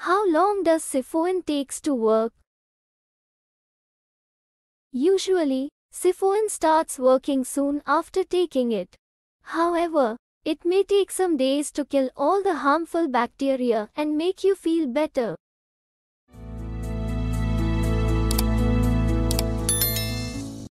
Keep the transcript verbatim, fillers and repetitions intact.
How long does Sifowin takes to work? Usually, Sifowin starts working soon after taking it. However, it may take some days to kill all the harmful bacteria and make you feel better.